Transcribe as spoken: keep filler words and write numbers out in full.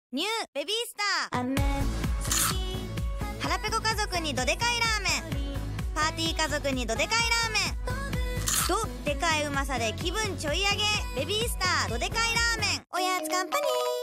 ニューベビースター。腹ペコ家族にどでかいラーメン、パーティー家族にどでかいラーメン、どでかいうまさで気分ちょい上げ、ベビースターどでかいラーメン。おやつカンパニー。